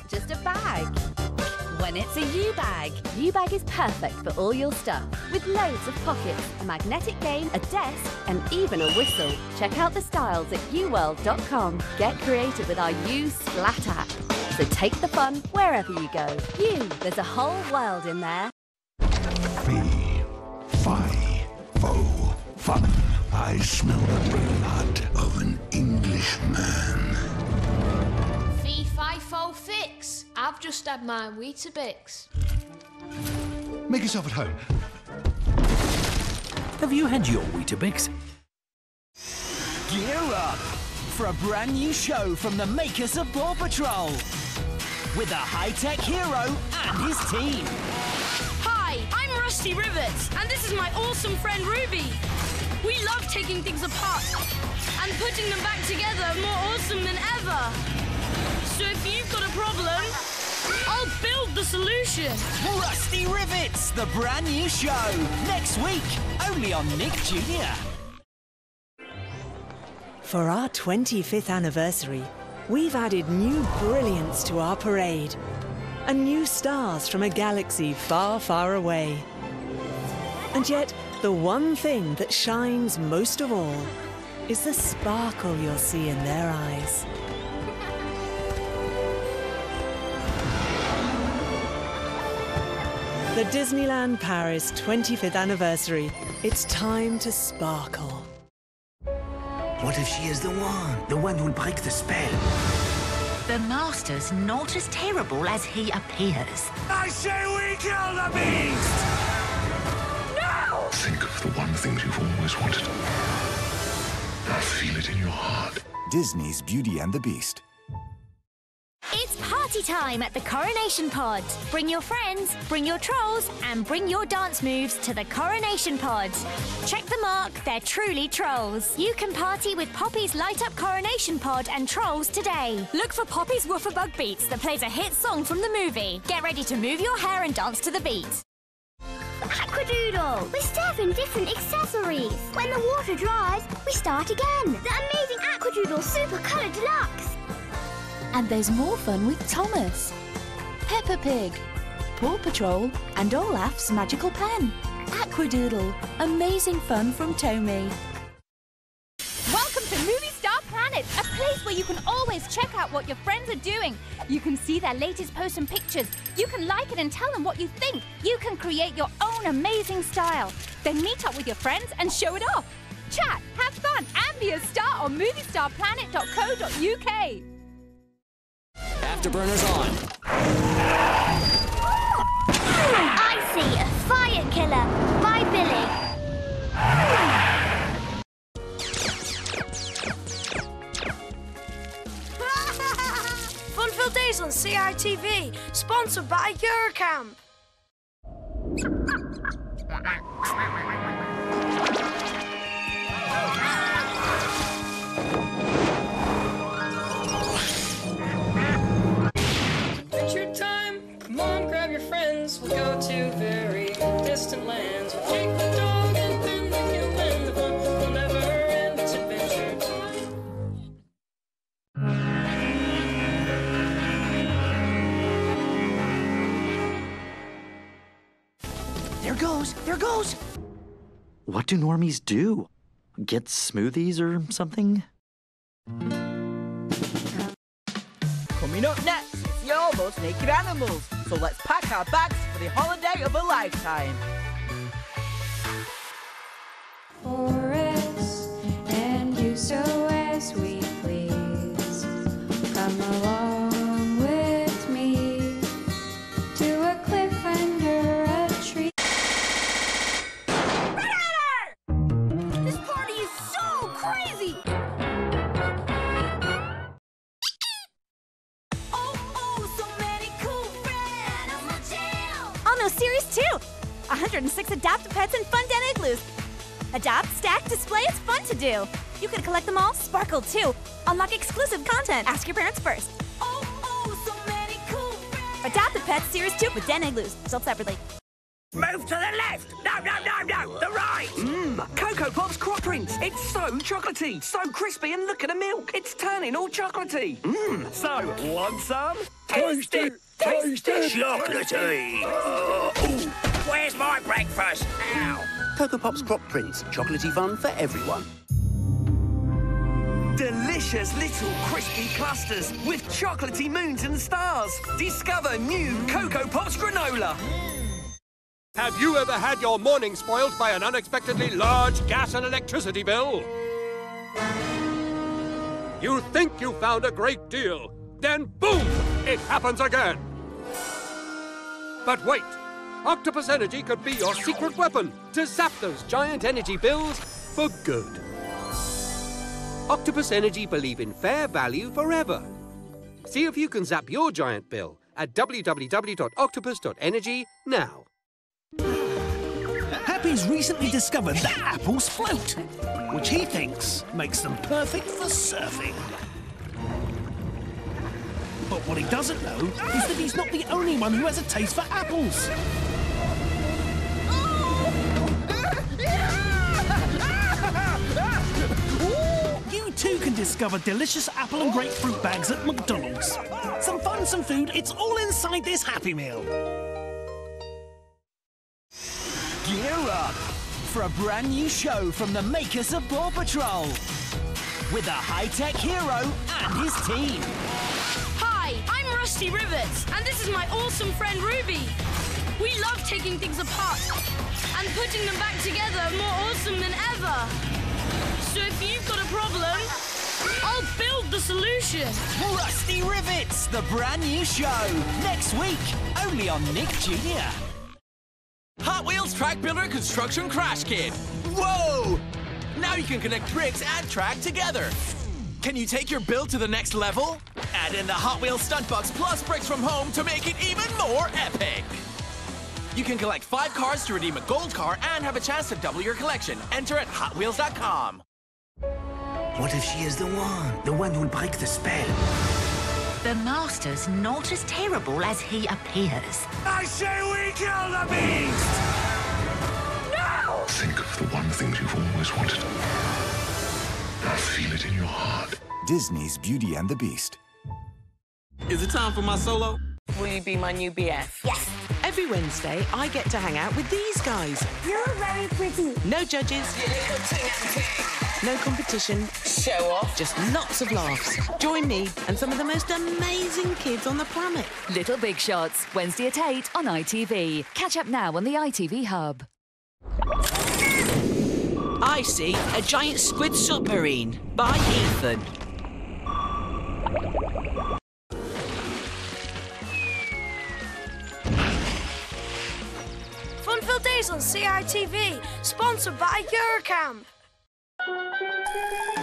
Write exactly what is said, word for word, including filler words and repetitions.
not just a bag. When it's a U-bag, U-bag is perfect for all your stuff. With loads of pockets, a magnetic game, a desk, and even a whistle. Check out the styles at u world dot com. Get creative with our U Splat app. So take the fun wherever you go. You, there's a whole world in there. Fee, fi, fo, fun. I smell the blood of an Englishman. Fee, fi, fo, fix. I've just had my Weetabix. Make yourself at home. Have you had your Weetabix? Gear up for a brand new show from the makers of Paw Patrol with a high-tech hero and his team. Hi, I'm Rusty Rivets, and this is my awesome friend Ruby. We love taking things apart and putting them back together more awesome than ever. So if you've got a problem, I'll build the solution. Rusty Rivets, the brand new show. Next week, only on Nick Junior For our twenty-fifth anniversary, we've added new brilliance to our parade and new stars from a galaxy far, far away. And yet, the one thing that shines most of all is the sparkle you'll see in their eyes. The Disneyland Paris twenty-fifth anniversary. It's time to sparkle. What if she is the one? The one who'll break the spell? The Master's not as terrible as he appears. I say we kill the beast! No! Think of the one thing you've always wanted. Now feel it in your heart. Disney's Beauty and the Beast. It's party time at the Coronation Pod. Bring your friends, bring your trolls, and bring your dance moves to the Coronation Pod. Check the mark, they're truly trolls. You can party with Poppy's Light Up Coronation Pod and trolls today. Look for Poppy's Woofer Bug Beats that plays a hit song from the movie. Get ready to move your hair and dance to the beat. Aquadoodle! With seven different accessories. When the water dries, we start again. The amazing Aquadoodle Super Colour Deluxe. And there's more fun with Thomas, Peppa Pig, Paw Patrol, and Olaf's magical pen. Aquadoodle, amazing fun from Tommy. Welcome to Movie Star Planet, a place where you can always check out what your friends are doing. You can see their latest posts and pictures. You can like it and tell them what you think. You can create your own amazing style. Then meet up with your friends and show it off. Chat, have fun, and be a star on movie star planet dot co dot U K. Afterburners on. I see a fire killer by Billy. Fun-filled days on C I T V, sponsored by Eurocamp. Adventure time! Come on, grab your friends. We'll go to very distant lands. We'll take the dog and then the hill and the fun will never end. It's adventure time. There goes, there goes. What do normies do? Get smoothies or something? Coming up next, it's the Almost Naked Animals. So let's pack our bags for the holiday of a lifetime. For us, and do so as we please. Come along with me to a cliff under a tree. This party is so crazy! All-New Series two! one hundred six Adapt-A-Pets and fun den igloos. Adapt, stack, display, it's fun to do. You can collect them all, sparkle too. Unlock exclusive content, ask your parents first. Oh, oh, so many cool friends. Adapt-A-Pets Series two with den igloos, sold separately. Move to the left! No, no, no, no! The right! Mmm, Cocoa Pops crop prints. It's so chocolatey, so crispy, and look at the milk. It's turning all chocolatey. Mmm, so, want some? Tasty! Tasty! Chocolatey! Uh, ooh, where's my breakfast? Ow! Cocoa Pops Crop Prints. Chocolatey fun for everyone. Delicious little crispy clusters with chocolatey moons and stars. Discover new Cocoa Pops granola. Have you ever had your morning spoiled by an unexpectedly large gas and electricity bill? You think you found a great deal, then boom! It happens again. But wait! Octopus Energy could be your secret weapon to zap those giant energy bills for good. Octopus Energy believe in fair value forever. See if you can zap your giant bill at w w w dot octopus dot energy now. Happy's recently discovered that apples float, which he thinks makes them perfect for surfing. But what he doesn't know is that he's not the only one who has a taste for apples. You too can discover delicious apple and grapefruit bags at McDonald's. Some fun, some food, it's all inside this Happy Meal. Gear up for a brand new show from the makers of Paw Patrol with a high-tech hero and his team. Hi, I'm Rusty Rivets, and this is my awesome friend Ruby. We love taking things apart and putting them back together more awesome than ever. So if you've got a problem, I'll build the solution. Rusty Rivets, the brand new show. Next week, only on Nick Junior Hot Wheels Track Builder Construction Crash Kit. Whoa! Now you can connect bricks and track together. Can you take your build to the next level? Add in the Hot Wheels Stunt Box plus bricks from home to make it even more epic. You can collect five cars to redeem a gold car and have a chance to double your collection. Enter at hot wheels dot com. What if she is the one? The one who'll break the spell? The Master's not as terrible as he appears. I say we kill the beast! No! Think of the one thing you've always wanted. Now feel it in your heart. Disney's Beauty and the Beast. Is it time for my solo? Will you be my new B F? Yes. Every Wednesday, I get to hang out with these guys. You're very pretty. No judges. No competition. Show off. Just lots of laughs. Join me and some of the most amazing kids on the planet. Little Big Shots, Wednesday at eight on I T V. Catch up now on the I T V Hub. I see a giant squid submarine by Ethan. Fun-filled days on C I T V, sponsored by Eurocamp.